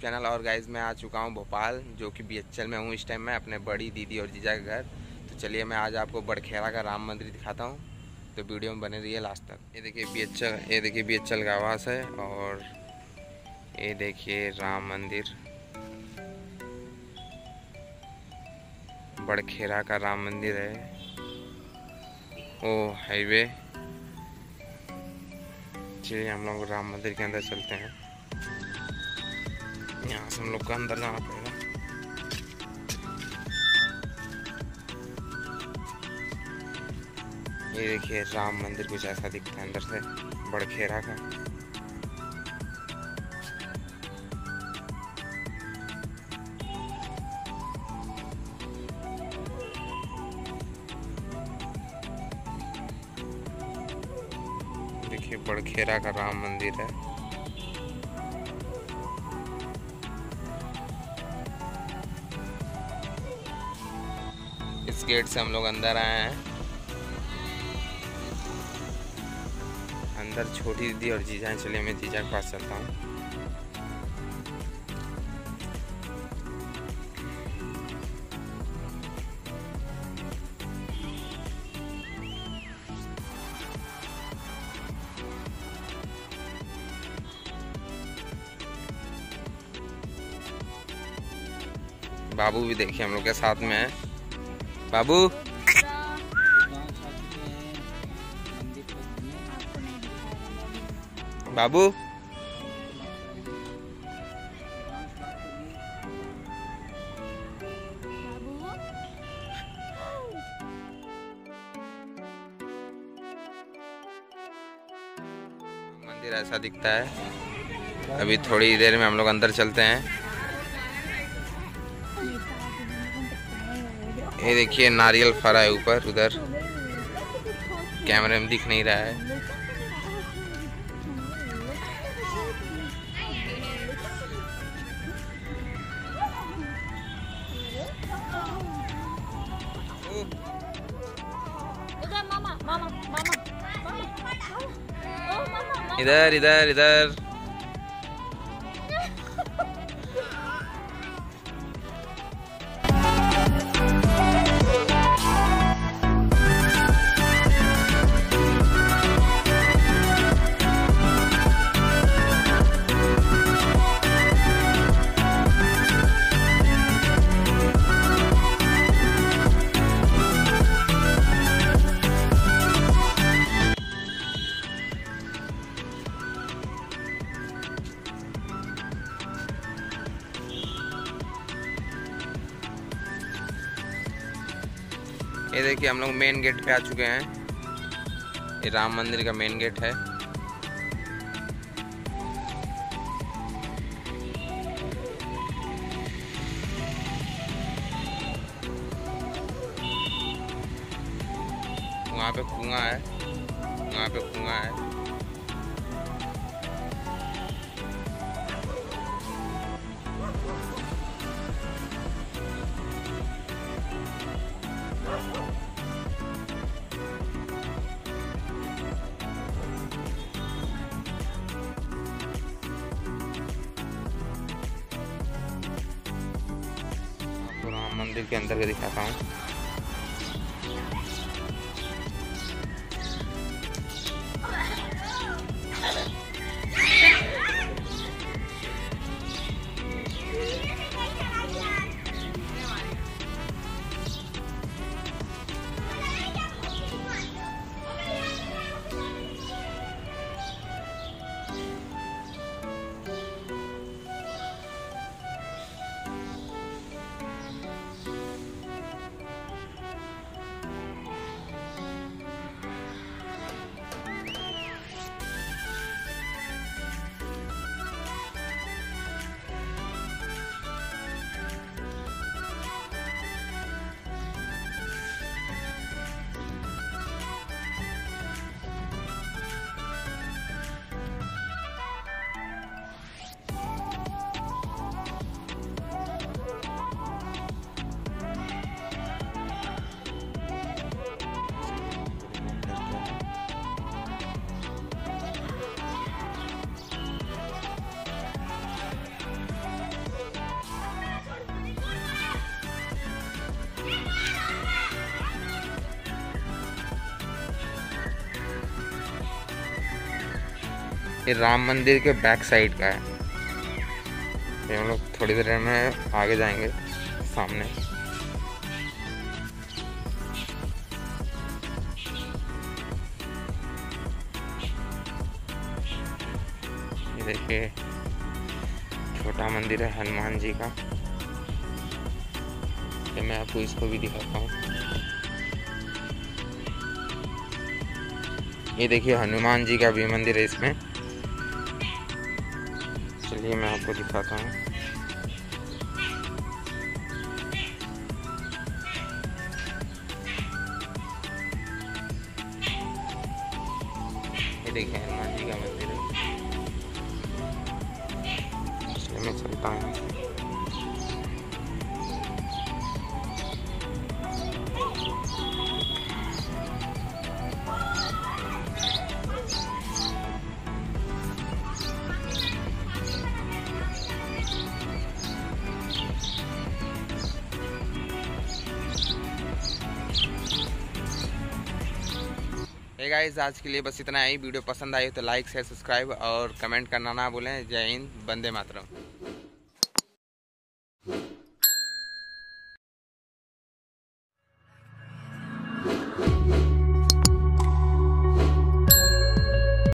Channel. और guys मैं आ चुका हूँ भोपाल, जो कि BHL में हूँ इस टाइम मैं, अपने बड़ी दीदी और जीजा के घर। तो चलिए मैं आज आपको बड़खेड़ा का राम मंदिर दिखाता हूँ, तो वीडियो में बने रहिए लास्ट तक। ये देखिए BHL का आवास है, और ये देखिए राम मंदिर, बड़खेड़ा का राम मंदिर है। Oh highway. चलिए हम लोग राम मंदिर के अंदर चलते हैं। यहाँ से हम लोग को अंदर जाना पड़ेगा। ये देखिए राम मंदिर कुछ ऐसा दिखता है अंदर से, बड़खेड़ा का। देखिए बड़खेड़ा का राम मंदिर है। इस गेट से हम लोग अंदर आए हैं। अंदर छोटी दीदी और जीजा हैं। चलिए मैं जीजा के पास चलता हूँ। बाबू भी देखिए हम लोग के साथ में है। बाबू बाबू मंदिर ऐसा दिखता है। अभी थोड़ी देर में हम लोग अंदर चलते हैं। ये देखिए नारियल फरा है ऊपर, उधर कैमरे में दिख नहीं रहा है। इधर इधर इधर। ये देखिए हम लोग मेन गेट पे आ चुके हैं। ये राम मंदिर का मेन गेट है। वहाँ पे कुआं है, वहाँ पे कुआं है। राम मंदिर के अंदर का दिखाता हूँ। ये राम मंदिर के बैक साइड का है। ये हम लोग थोड़ी देर में आगे जाएंगे सामने। ये देखिए छोटा मंदिर है हनुमान जी का। ये मैं आपको इसको भी दिखाता हूँ। ये देखिए हनुमान जी का भी मंदिर है इसमें। चलिए मैं आपको दिखाता हूँ। ये देखिए हनुमान जी का मंदिर है। चलिए मैं चलता हूँ। हे गाइस, आज के लिए बस इतना ही। वीडियो पसंद आई तो लाइक शेयर सब्सक्राइब और कमेंट करना ना भूलें। जय हिंद, वंदे मातरम।